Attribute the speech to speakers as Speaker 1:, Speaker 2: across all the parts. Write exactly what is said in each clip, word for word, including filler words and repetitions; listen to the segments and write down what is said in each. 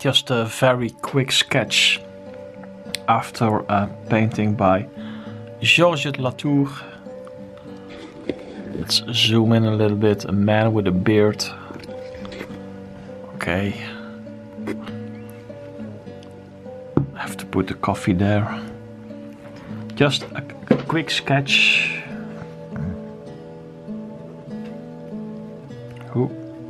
Speaker 1: just a very quick sketch after a painting by Georges Latour. Let's zoom in a little bit. A man with a beard. Okay. I have to put the coffee there. Just a, a quick sketch. Ooh.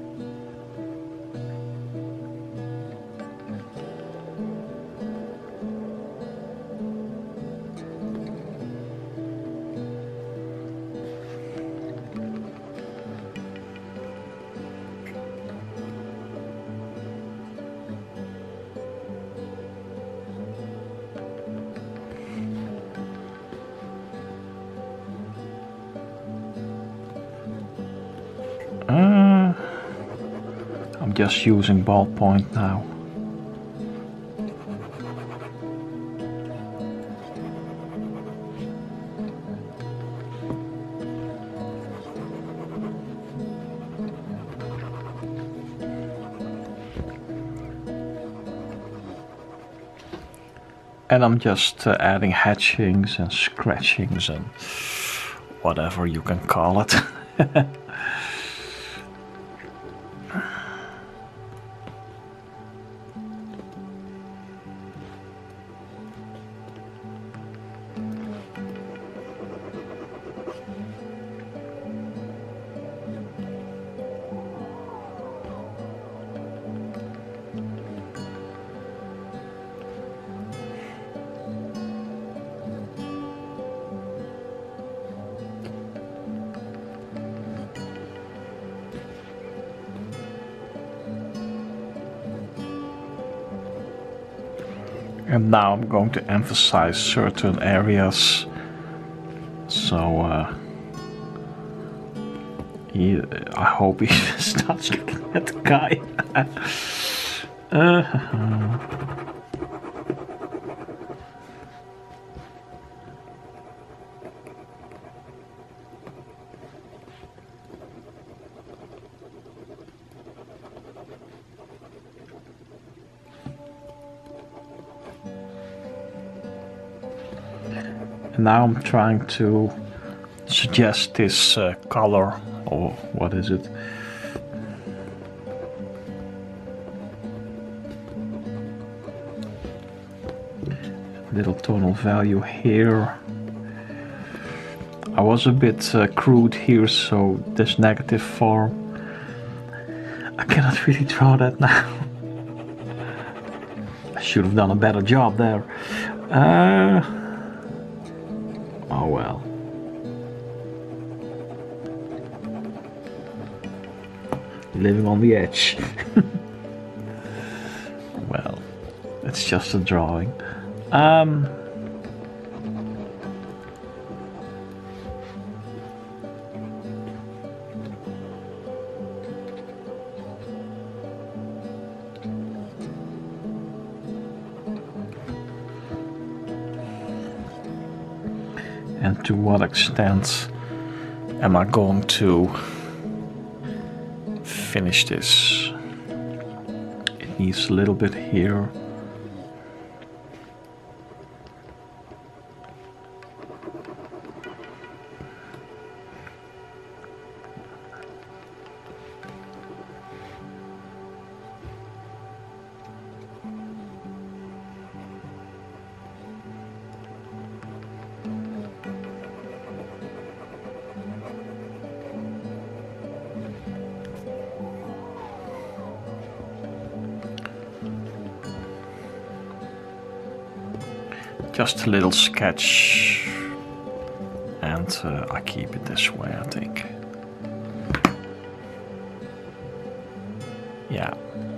Speaker 1: Uh, I'm just using ballpoint now. And I'm just uh, adding hatchings and scratchings and whatever you can call it. And now I'm going to emphasize certain areas. So uh, he, I hope he starts looking at the guy. uh, And now I'm trying to suggest this uh, color, or what is it? Little tonal value here. I was a bit uh, crude here, so this negative form. I cannot really draw that now. I should have done a better job there. Uh, Oh well. Living on the edge. Well, it's just a drawing. Um, And to what extent am I going to finish this? It needs a little bit here. Just a little sketch, and uh, I keep it this way, I think. Yeah.